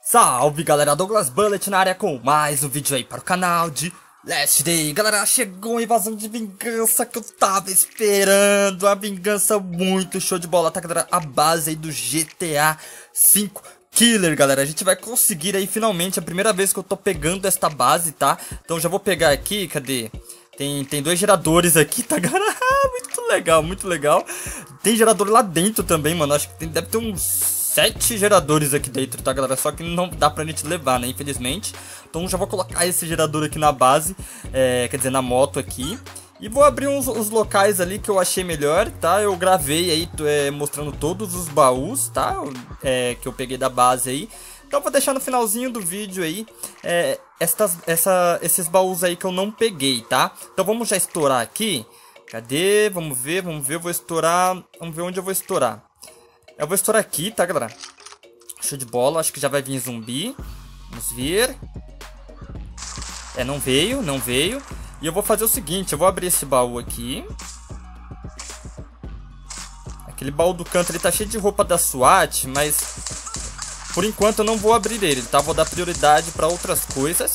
Salve galera, Douglas Bullet na área com mais um vídeo aí para o canal de Last Day. Galera, chegou uma invasão de vingança que eu tava esperando. A vingança muito show de bola, tá galera? A base aí do GTA V Killer, galera. A gente vai conseguir aí finalmente, a primeira vez que eu tô pegando esta base, tá? Então já vou pegar aqui, cadê? Tem dois geradores aqui, tá galera? Muito legal, muito legal. Tem gerador lá dentro também, mano. Acho que deve ter uns 7 geradores aqui dentro, tá galera? Só que não dá pra gente levar, né, infelizmente. Então já vou colocar esse gerador aqui na base, quer dizer, na moto aqui. E vou abrir os locais ali que eu achei melhor, tá? Eu gravei aí, mostrando todos os baús, tá? Que eu peguei da base aí. Então eu vou deixar no finalzinho do vídeo aí, esses baús aí que eu não peguei, tá? Então vamos já estourar aqui. Cadê? Vamos ver, eu vou estourar. Vamos ver onde eu vou estourar. Eu vou estourar aqui, tá, galera? Show de bola, acho que já vai vir zumbi. Vamos ver. Não veio, não veio. E eu vou fazer o seguinte, eu vou abrir esse baú aqui. Aquele baú do canto, ele tá cheio de roupa da SWAT, mas por enquanto eu não vou abrir ele, tá? Vou dar prioridade pra outras coisas.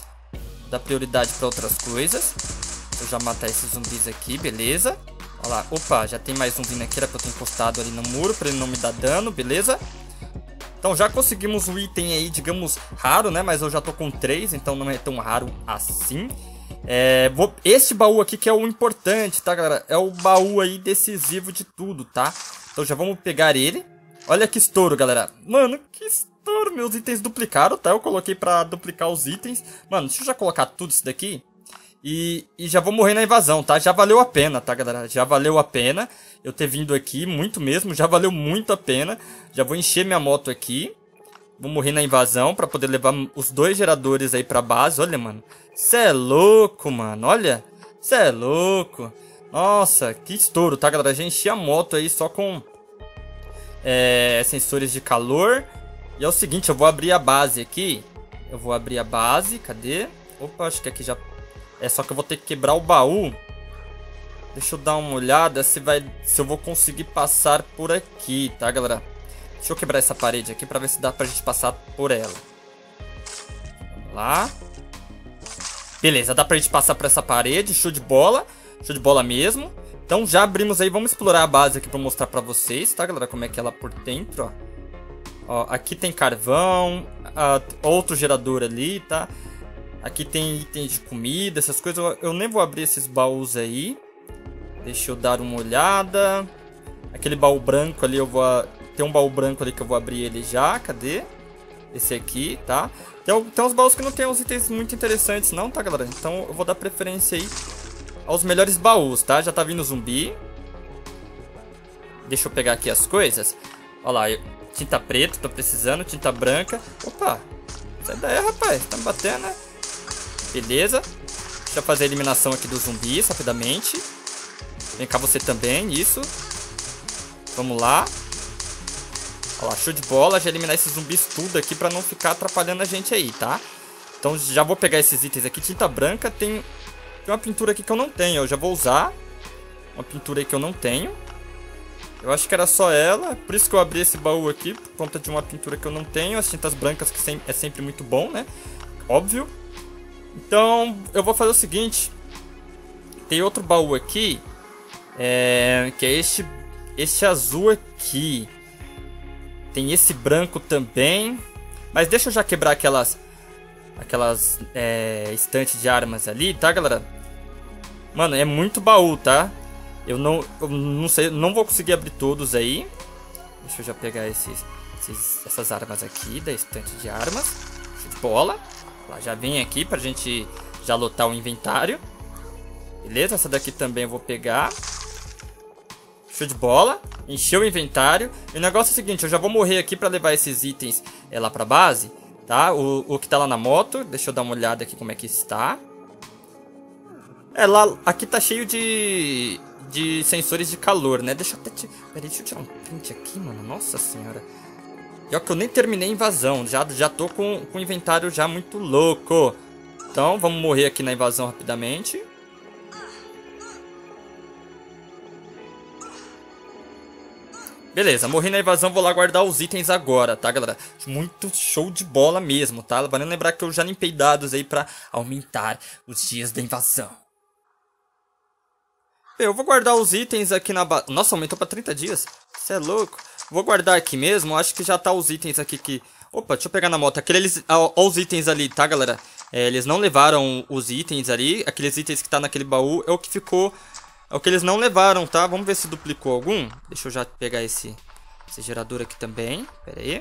Deixa eu já matar esses zumbis aqui, beleza? Olha lá, opa, já tem mais um vindo aqui, era pra eu ter encostado ali no muro pra ele não me dar dano, beleza? Então já conseguimos o item aí, digamos, raro, né? Mas eu já tô com 3, então não é tão raro assim. Este baú aqui que é o importante, tá, galera? É o baú aí decisivo de tudo, tá? Então já vamos pegar ele. Olha que estouro, galera. Mano, que estouro, meus itens duplicaram, tá? Eu coloquei pra duplicar os itens. Mano, deixa eu já colocar tudo isso daqui. E já vou morrer na invasão, tá? Já valeu a pena, tá, galera? Já valeu a pena eu ter vindo aqui, muito mesmo. Já valeu muito a pena. Já vou encher minha moto aqui. Vou morrer na invasão pra poder levar os 2 geradores aí pra base. Olha, mano. Cê é louco, mano. Olha. Cê é louco. Nossa, que estouro, tá, galera? Já enchi a moto aí só com sensores de calor. E é o seguinte, eu vou abrir a base aqui. Eu vou abrir a base. Cadê? Opa, acho que aqui já... só que eu vou ter que quebrar o baú. Deixa eu dar uma olhada se eu vou conseguir passar por aqui, tá, galera? Deixa eu quebrar essa parede aqui pra ver se dá pra gente passar por ela. Vamos lá. Beleza, dá pra gente passar por essa parede. Show de bola. Show de bola mesmo. Então já abrimos aí. Vamos explorar a base aqui pra mostrar pra vocês, tá, galera? Como é que ela é por dentro, ó. Aqui tem carvão. Outro gerador ali, tá? Aqui tem itens de comida, essas coisas. Eu nem vou abrir esses baús aí. Deixa eu dar uma olhada. Aquele baú branco ali, tem um baú branco ali que eu vou abrir ele já. Cadê? Esse aqui, tá? Tem uns baús que não tem uns itens muito interessantes não, tá, galera? Então eu vou dar preferência aí aos melhores baús, tá? Já tá vindo zumbi. Deixa eu pegar aqui as coisas. Olha lá, tinta preta, tô precisando. Tinta branca. Opa, sai daí, rapaz. Tá me batendo, né? Beleza. Deixa eu fazer a eliminação aqui dos zumbis rapidamente. Vem cá você também, isso. Vamos lá. Olha lá, show de bola. Já eliminar esses zumbis tudo aqui pra não ficar atrapalhando a gente aí, tá? Então já vou pegar esses itens aqui. Tinta branca, tem uma pintura aqui que eu não tenho. Eu já vou usar uma pintura aí que eu não tenho. Eu acho que era só ela. Por isso que eu abri esse baú aqui, por conta de uma pintura que eu não tenho. As tintas brancas que é sempre muito bom, né? Óbvio. Então, eu vou fazer o seguinte. Tem outro baú aqui. Que é este azul aqui. Tem esse branco também. Mas deixa eu já quebrar aquelas estantes de armas ali, tá, galera? Mano, é muito baú, tá? Eu não sei, não vou conseguir abrir todos aí. Deixa eu já pegar essas armas aqui da estante de armas. Show de bola. Já vem aqui pra gente já lotar o inventário. Beleza, essa daqui também eu vou pegar. Show de bola. Encheu o inventário. E o negócio é o seguinte, eu já vou morrer aqui pra levar esses itens lá pra base, tá? O que tá lá na moto. Deixa eu dar uma olhada aqui como é que está. Aqui tá cheio de sensores de calor, né? Deixa eu até Peraí, deixa eu tirar um print aqui, mano. Nossa senhora. E ó que eu nem terminei a invasão. Já tô com o inventário já muito louco. Então, vamos morrer aqui na invasão rapidamente. Beleza, morri na invasão, vou lá guardar os itens agora, tá, galera? Muito show de bola mesmo, tá? Valendo lembrar que eu já limpei dados aí pra aumentar os dias da invasão. Eu vou guardar os itens aqui na base. Nossa, aumentou pra 30 dias. Você é louco. Vou guardar aqui mesmo, acho que já tá os itens aqui que... Opa, deixa eu pegar na moto. Aqueles, ó, os itens ali, tá, galera? Eles não levaram os itens ali. Aqueles itens que tá naquele baú é o que ficou... É o que eles não levaram, tá? Vamos ver se duplicou algum. Deixa eu já pegar esse gerador aqui também. Pera aí.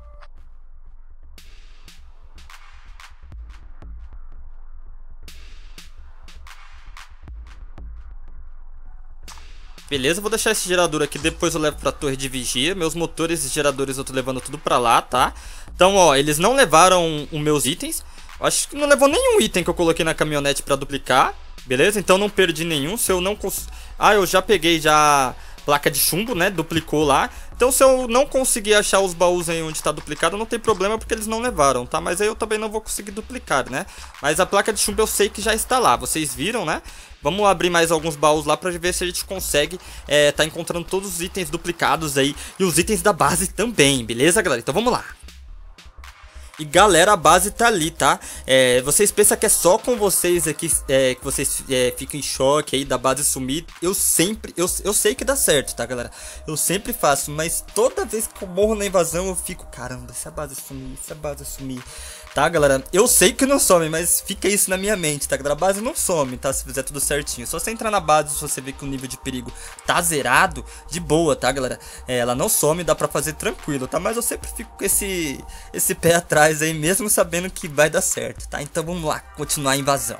Beleza, vou deixar esse gerador aqui. Depois eu levo pra torre de vigia. Meus motores e geradores eu tô levando tudo pra lá, tá? Então, ó, eles não levaram os meus itens. Eu acho que não levou nenhum item que eu coloquei na caminhonete pra duplicar. Beleza? Então não perdi nenhum. Se eu não eu já peguei já placa de chumbo, né? Duplicou lá. Então se eu não conseguir achar os baús aí onde tá duplicado, não tem problema porque eles não levaram, tá? Mas aí eu também não vou conseguir duplicar, né? Mas a placa de chumbo eu sei que já está lá. Vocês viram, né? Vamos abrir mais alguns baús lá pra ver se a gente consegue tá encontrando todos os itens duplicados aí. E os itens da base também, beleza, galera? Então vamos lá. E galera, a base tá ali, tá? Vocês pensam que é só com vocês aqui que vocês ficam em choque aí da base sumir. Eu sei que dá certo, tá, galera? Eu sempre faço, mas toda vez que eu morro na invasão eu fico, caramba, se a base sumir, tá, galera? Eu sei que não some, mas fica isso na minha mente, tá, galera? A base não some, tá? Se fizer tudo certinho. Só você entrar na base, se você ver que o nível de perigo tá zerado, de boa, tá, galera? Ela não some, dá pra fazer tranquilo, tá? Mas eu sempre fico com esse pé atrás aí, mesmo sabendo que vai dar certo, tá? Então vamos lá, continuar a invasão.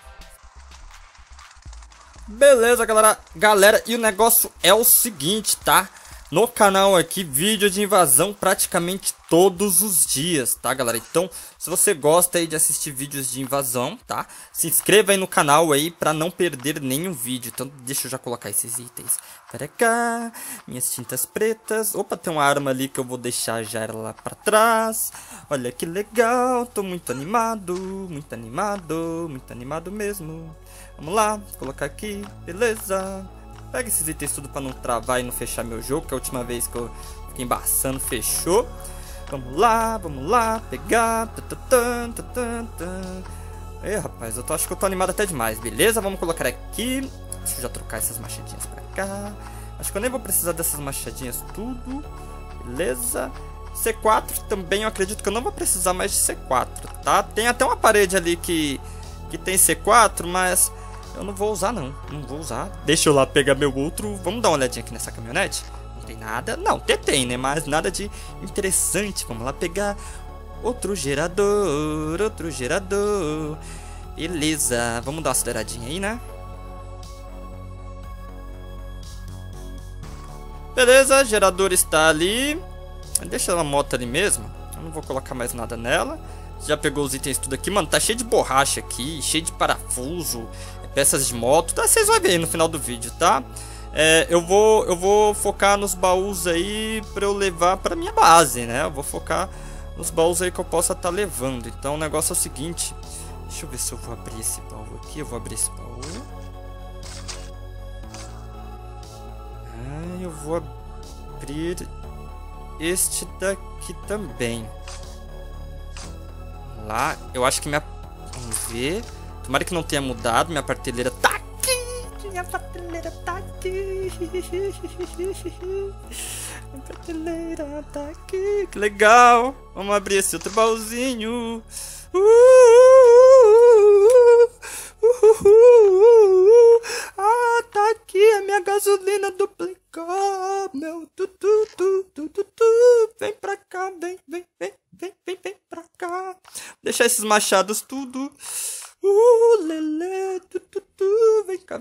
Beleza, galera, e o negócio é o seguinte, tá? No canal aqui, vídeo de invasão praticamente todos os dias, tá, galera? Então, se você gosta aí de assistir vídeos de invasão, tá? Se inscreva aí no canal aí pra não perder nenhum vídeo. Então, deixa eu já colocar esses itens. Pera cá, minhas tintas pretas. Opa, tem uma arma ali que eu vou deixar já lá pra trás. Olha que legal, tô muito animado mesmo. Vamos lá, colocar aqui, beleza. Pega esses itens tudo pra não travar e não fechar meu jogo, que a última vez que eu fiquei embaçando fechou. Vamos lá, pegar. Rapaz, acho que eu tô animado até demais, beleza? Vamos colocar aqui. Deixa eu já trocar essas machadinhas pra cá. Acho que eu nem vou precisar dessas machadinhas tudo. Beleza. C4 também eu acredito que eu não vou precisar mais de C4, tá? Tem até uma parede ali que tem C4, mas... eu não vou usar, não vou usar. Deixa eu lá pegar meu outro. Vamos dar uma olhadinha aqui nessa caminhonete. Não tem nada. Não, tem, né? Mas nada de interessante. Vamos lá pegar outro gerador. Beleza. Vamos dar uma aceleradinha aí, né? Beleza, gerador está ali. Deixa a moto ali mesmo. Eu não vou colocar mais nada nela. Já pegou os itens tudo aqui. Mano, tá cheio de borracha aqui. Cheio de parafuso. Peças de moto, tá? Vocês vão ver aí no final do vídeo, tá? Eu vou focar nos baús aí pra eu levar pra minha base, né? Eu vou focar nos baús aí que eu possa estar levando. Então o negócio é o seguinte. Deixa eu ver se eu vou abrir esse baú aqui. Eu vou abrir esse baú. Eu vou abrir este daqui também. Vamos lá. Eu acho que vamos ver. Tomara que não tenha mudado. Minha prateleira tá aqui. Minha prateleira tá aqui. Que legal. Vamos abrir esse outro baúzinho. Tá aqui a minha gasolina duplicar. Meu vem pra cá, vem pra cá. Deixar esses machados tudo. Lelê, vem cá.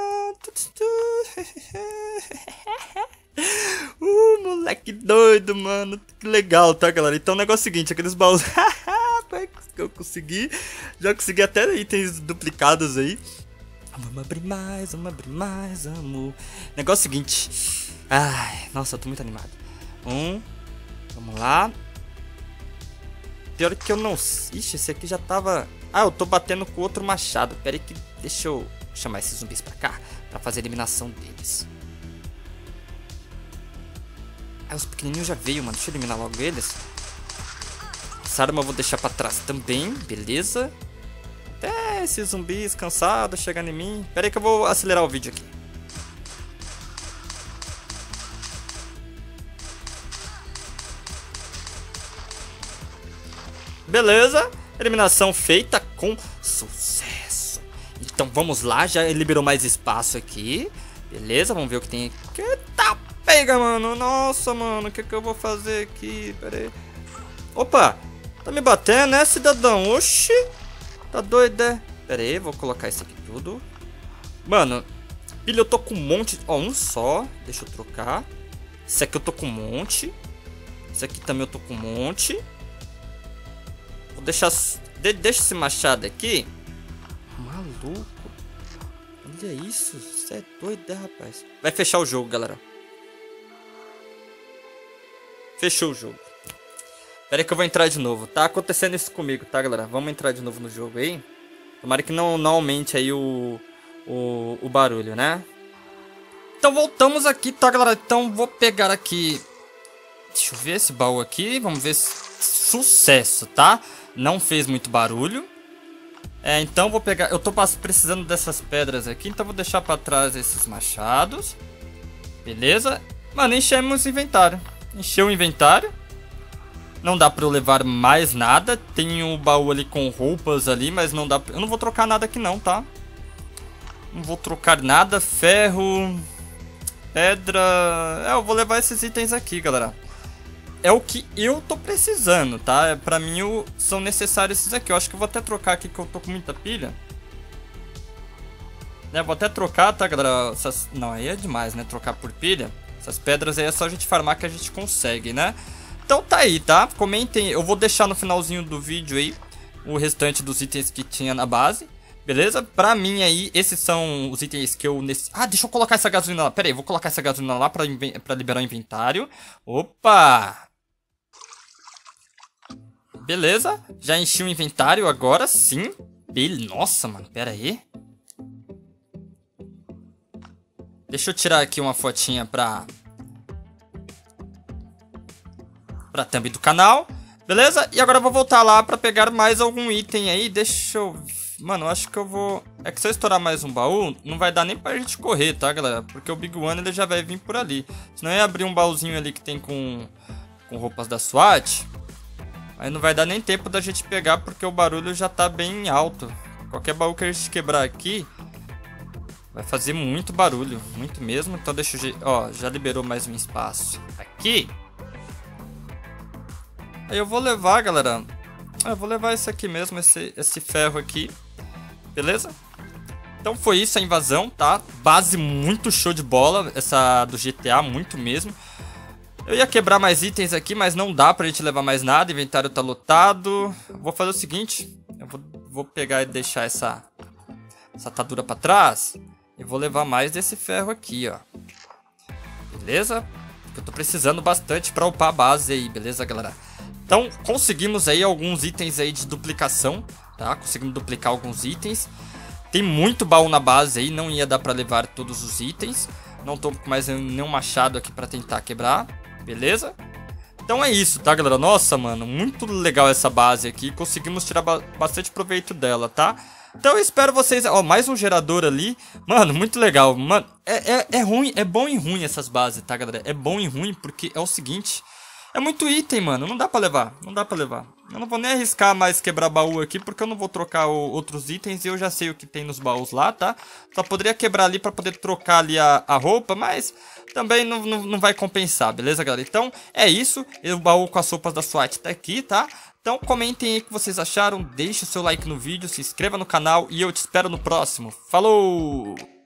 Moleque doido, mano. Que legal, tá, galera? Então o negócio é o seguinte, aqueles baús que eu consegui. Já consegui até itens duplicados aí. Vamos abrir mais, O negócio é o seguinte. Ai, nossa, eu tô muito animado. Vamos lá. Pior que eu não... Ixi, esse aqui já tava... eu tô batendo com outro machado. Pera aí que... Deixa eu chamar esses zumbis pra cá. Pra fazer a eliminação deles. Ah, os pequenininhos já veio, mano. Deixa eu eliminar logo eles. Essa arma eu vou deixar pra trás também, beleza? Até esses zumbis cansados chegarem em mim. Pera aí que eu vou acelerar o vídeo aqui. Beleza, eliminação feita com sucesso. Então vamos lá, já liberou mais espaço aqui. Beleza, vamos ver o que tem aqui. Eita, pega, mano. Nossa, mano, o que eu vou fazer aqui? Pera aí. Opa, tá me batendo, né, cidadão? Oxi, tá doido, é? Pera aí, vou colocar isso aqui tudo. Mano, pilha eu tô com um monte. Ó, um só, deixa eu trocar. Esse aqui eu tô com um monte. Esse aqui também eu tô com um monte. Vou deixar... Deixa esse machado aqui. Maluco. Olha isso. Você é doido, né, rapaz? Vai fechar o jogo, galera. Fechou o jogo. Pera aí que eu vou entrar de novo. Tá acontecendo isso comigo, tá, galera? Vamos entrar de novo no jogo aí. Tomara que não aumente aí o barulho, né? Então voltamos aqui, tá, galera? Então vou pegar aqui... Deixa eu ver esse baú aqui. Vamos ver se... Sucesso, tá? Não fez muito barulho. Então vou pegar... Eu tô precisando dessas pedras aqui, então vou deixar pra trás esses machados. Beleza? Mano, enchemos o inventário. Encheu o inventário. Não dá pra eu levar mais nada. Tem um baú ali com roupas ali, mas não dá pra... Eu não vou trocar nada aqui não, tá? Não vou trocar nada. Ferro... Pedra... eu vou levar esses itens aqui, galera. É o que eu tô precisando, tá? Pra mim são necessários esses aqui. Eu acho que eu vou até trocar aqui que eu tô com muita pilha. Vou até trocar, tá, galera? Não, aí é demais, né? Trocar por pilha. Essas pedras aí é só a gente farmar que a gente consegue, né? Então tá aí, tá? Comentem. Eu vou deixar no finalzinho do vídeo aí o restante dos itens que tinha na base. Beleza? Pra mim aí, esses são os itens que eu... Ah, deixa eu colocar essa gasolina lá. Pera aí, vou colocar essa gasolina lá pra liberar o inventário. Opa! Beleza, já enchi o inventário agora sim. Nossa, mano, pera aí. Deixa eu tirar aqui uma fotinha pra thumb do canal. Beleza? E agora eu vou voltar lá pra pegar mais algum item aí. Deixa eu... Mano, eu acho que eu vou... É que se eu estourar mais um baú, não vai dar nem pra gente correr, tá, galera? Porque o Big One ele já vai vir por ali. Senão eu ia abrir um baúzinho ali que tem com roupas da SWAT. Aí não vai dar nem tempo da gente pegar porque o barulho já tá bem alto. Qualquer baú que a gente quebrar aqui vai fazer muito barulho, muito mesmo. Então deixa eu... Ó, já liberou mais um espaço aqui. Aí eu vou levar, galera. Eu vou levar esse aqui mesmo, esse ferro aqui. Beleza? Então foi isso a invasão, tá? Base muito show de bola, essa do GTA, muito mesmo. Eu ia quebrar mais itens aqui, mas não dá pra gente levar mais nada. O inventário tá lotado. Vou fazer o seguinte. Eu vou pegar e deixar essa atadura pra trás. E vou levar mais desse ferro aqui, ó. Beleza? Porque eu tô precisando bastante pra upar a base aí, beleza, galera? Então, conseguimos aí alguns itens aí de duplicação, tá? Conseguimos duplicar alguns itens. Tem muito baú na base aí, não ia dar pra levar todos os itens. Não tô com mais nenhum machado aqui pra tentar quebrar. Beleza? Então é isso, tá, galera? Nossa, mano, muito legal essa base aqui. Conseguimos tirar bastante proveito dela, tá? Então eu espero vocês... Ó, mais um gerador ali. Mano, muito legal. Mano, é ruim, é bom e ruim essas bases, tá, galera? É bom e ruim porque é o seguinte... É muito item, mano. Não dá pra levar. Não dá pra levar. Eu não vou nem arriscar mais quebrar baú aqui, porque eu não vou trocar outros itens e eu já sei o que tem nos baús lá, tá? Só poderia quebrar ali pra poder trocar ali a roupa, mas também não vai compensar, beleza, galera? Então, é isso. O baú com as roupas da SWAT tá aqui, tá? Então, comentem aí o que vocês acharam. Deixe o seu like no vídeo, se inscreva no canal e eu te espero no próximo. Falou!